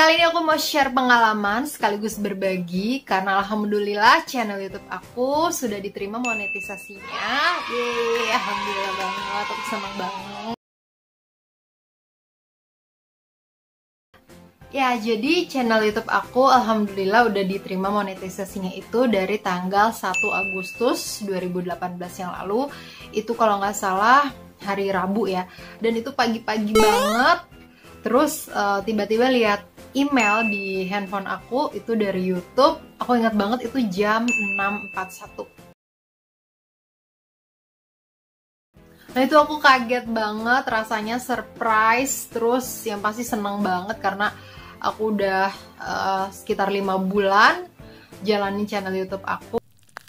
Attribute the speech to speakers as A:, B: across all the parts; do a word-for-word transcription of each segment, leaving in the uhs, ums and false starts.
A: kali ini aku mau share pengalaman sekaligus berbagi karena alhamdulillah channel YouTube aku sudah diterima monetisasinya. Yeay, alhamdulillah banget, aku senang banget. Ya, jadi channel YouTube aku alhamdulillah udah diterima monetisasinya itu dari tanggal satu Agustus dua ribu delapan belas yang lalu. Itu kalau nggak salah hari Rabu ya. Dan itu pagi-pagi banget. Terus uh, tiba-tiba lihat email di handphone aku itu dari YouTube. Aku ingat banget itu jam enam empat puluh satu. Nah itu aku kaget banget, rasanya surprise. Terus yang pasti seneng banget karena aku udah uh, sekitar lima bulan jalanin channel YouTube aku.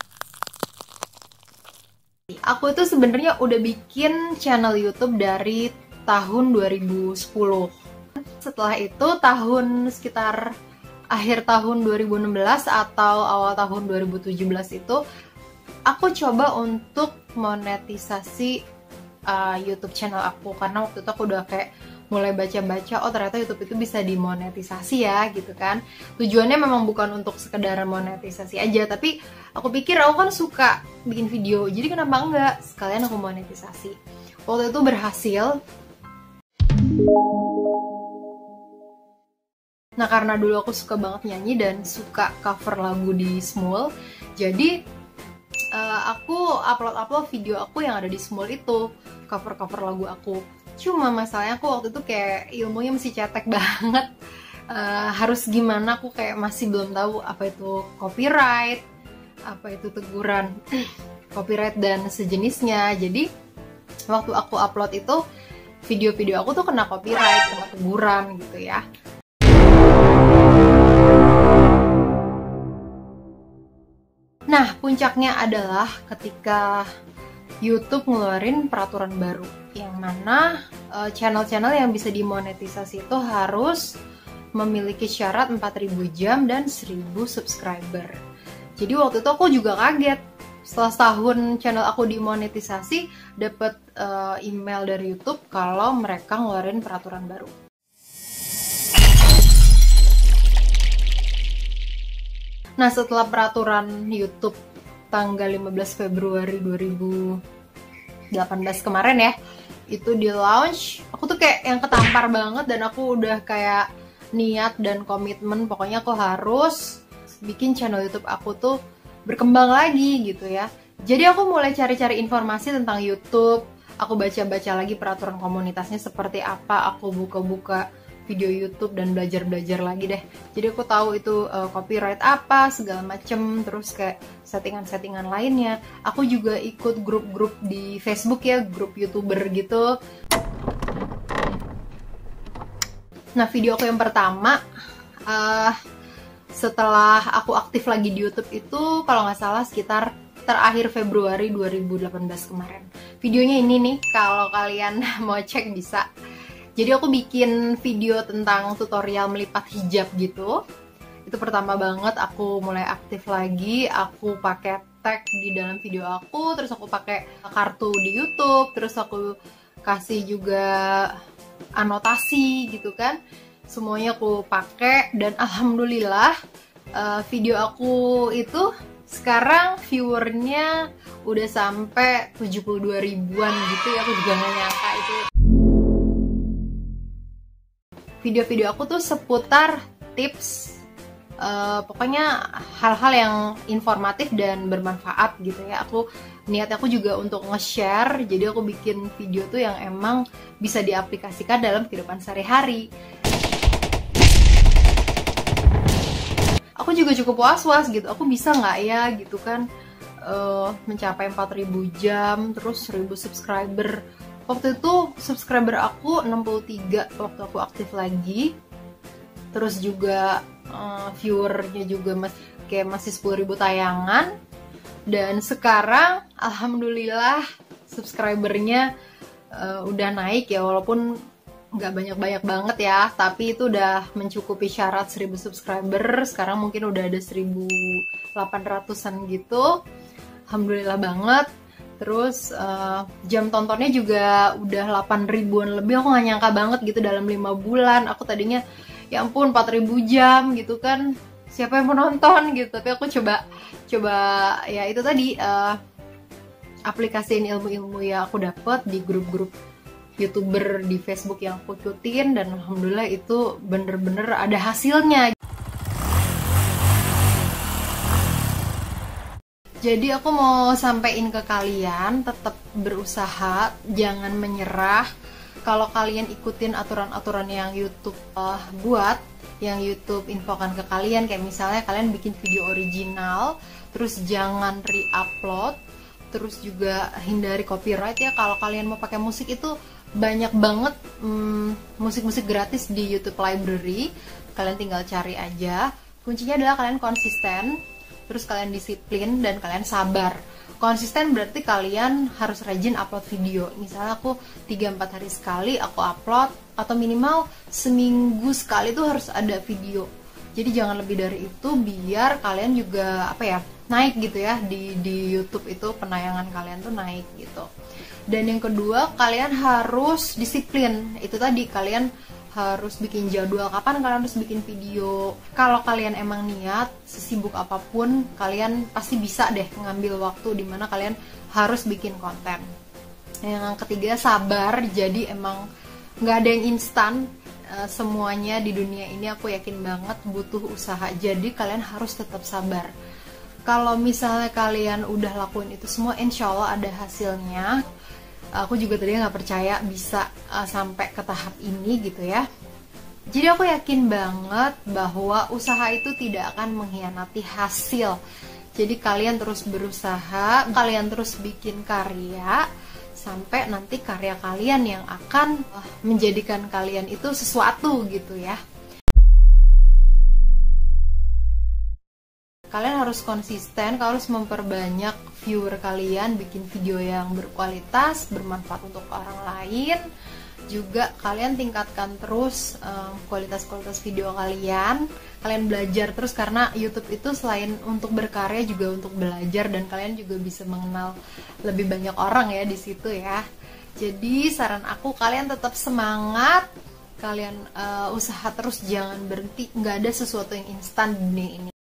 A: Aku itu sebenarnya udah bikin channel YouTube dari tahun dua ribu sepuluh. Setelah itu tahun sekitar akhir tahun dua ribu enam belas atau awal tahun dua ribu tujuh belas itu aku coba untuk monetisasi uh, YouTube channel aku karena waktu itu aku udah kayak mulai baca-baca, oh ternyata YouTube itu bisa dimonetisasi ya gitu kan. Tujuannya memang bukan untuk sekedar monetisasi aja, tapi aku pikir aku kan suka bikin video, jadi kenapa enggak sekalian aku monetisasi. Waktu itu berhasil. Nah karena dulu aku suka banget nyanyi dan suka cover lagu di Smule, jadi uh, aku upload-upload video aku yang ada di Smule itu, cover-cover lagu aku. Cuma masalahnya aku waktu itu kayak ilmunya masih cetek banget, uh, harus gimana aku kayak masih belum tahu apa itu copyright, apa itu teguran copyright dan sejenisnya. Jadi waktu aku upload itu video-video aku tuh kena copyright, kena teguran gitu ya. Nah puncaknya adalah ketika YouTube ngeluarin peraturan baru yang mana channel-channel uh, yang bisa dimonetisasi itu harus memiliki syarat empat ribu jam dan seribu subscriber. Jadi waktu itu aku juga kaget. Setelah setahun channel aku dimonetisasi, dapat uh, email dari YouTube kalau mereka ngeluarin peraturan baru. Nah, setelah peraturan YouTube tanggal lima belas Februari dua ribu delapan belas kemarin ya, itu di launch, aku tuh kayak yang ketampar banget dan aku udah kayak niat dan komitmen pokoknya aku harus bikin channel YouTube aku tuh berkembang lagi gitu ya. Jadi aku mulai cari-cari informasi tentang YouTube, aku baca-baca lagi peraturan komunitasnya seperti apa, aku buka-buka video YouTube dan belajar-belajar lagi deh. Jadi aku tahu itu uh, copyright apa, segala macem, terus kayak settingan-settingan lainnya. Aku juga ikut grup-grup di Facebook ya, grup YouTuber gitu. Nah video aku yang pertama, uh, setelah aku aktif lagi di YouTube itu kalau nggak salah sekitar terakhir Februari dua ribu delapan belas kemarin. Videonya ini nih, kalau kalian mau cek bisa. Jadi aku bikin video tentang tutorial melipat hijab gitu. Itu pertama banget aku mulai aktif lagi, aku pakai tag di dalam video aku, terus aku pakai kartu di YouTube, terus aku kasih juga anotasi gitu kan. Semuanya aku pakai dan alhamdulillah uh, video aku itu sekarang viewernya udah sampai tujuh puluh dua ribuan gitu ya, aku juga gak nyangka itu. Video-video aku tuh seputar tips, uh, pokoknya hal-hal yang informatif dan bermanfaat gitu ya. Aku niat aku juga untuk nge-share, jadi aku bikin video tuh yang emang bisa diaplikasikan dalam kehidupan sehari-hari. Aku juga cukup was-was gitu, aku bisa nggak ya gitu kan uh, mencapai empat ribu jam, terus seribu subscriber. Waktu itu subscriber aku enam puluh tiga waktu aku aktif lagi. Terus juga uh, viewernya juga mas kayak masih sepuluh ribu tayangan. Dan sekarang alhamdulillah subscribernya uh, udah naik ya, walaupun nggak banyak-banyak banget ya, tapi itu udah mencukupi syarat seribu subscriber. Sekarang mungkin udah ada seribu delapan ratusan gitu. Alhamdulillah banget. Terus uh, jam tontonnya juga udah delapan ribuan lebih. Aku gak nyangka banget gitu dalam lima bulan. Aku tadinya ya ampun empat ribu jam gitu kan, siapa yang mau nonton gitu. Tapi aku coba coba ya itu tadi uh, aplikasiin ilmu-ilmu yang aku dapat di grup-grup YouTuber di Facebook yang aku ikutin, dan alhamdulillah itu bener-bener ada hasilnya. Jadi aku mau sampein ke kalian, tetap berusaha, jangan menyerah. Kalau kalian ikutin aturan-aturan yang YouTube uh, buat, yang YouTube infokan ke kalian, kayak misalnya kalian bikin video original, terus jangan re-upload, terus juga hindari copyright ya. Kalau kalian mau pakai musik itu banyak banget musik-musik hmm, gratis di YouTube Library, kalian tinggal cari aja. Kuncinya adalah kalian konsisten, terus kalian disiplin, dan kalian sabar. Konsisten berarti kalian harus rajin upload video. Misalnya aku tiga sampai empat hari sekali aku upload, atau minimal seminggu sekali tuh harus ada video. Jadi jangan lebih dari itu, biar kalian juga apa ya, naik gitu ya di di YouTube itu, penayangan kalian tuh naik gitu. Dan yang kedua, kalian harus disiplin. Itu tadi, kalian harus bikin jadwal kapan kalian harus bikin video. Kalau kalian emang niat, sesibuk apapun, kalian pasti bisa deh ngambil waktu dimana kalian harus bikin konten. Yang ketiga, sabar. Jadi emang nggak ada yang instan. Semuanya di dunia ini aku yakin banget butuh usaha. Jadi kalian harus tetap sabar. Kalau misalnya kalian udah lakuin itu semua, insya Allah ada hasilnya. Aku juga tadi nggak percaya bisa uh, sampai ke tahap ini gitu ya. Jadi aku yakin banget bahwa usaha itu tidak akan mengkhianati hasil. Jadi kalian terus berusaha, kalian terus bikin karya, sampai nanti karya kalian yang akan uh, menjadikan kalian itu sesuatu gitu ya. Kalian harus konsisten, kalian harus memperbanyak viewer kalian, bikin video yang berkualitas, bermanfaat untuk orang lain. Juga kalian tingkatkan terus um, kualitas-kualitas video kalian. Kalian belajar terus, karena YouTube itu selain untuk berkarya juga untuk belajar, dan kalian juga bisa mengenal lebih banyak orang ya di situ ya. Jadi saran aku, kalian tetap semangat, kalian uh, usaha terus, jangan berhenti. Nggak ada sesuatu yang instan di dunia ini.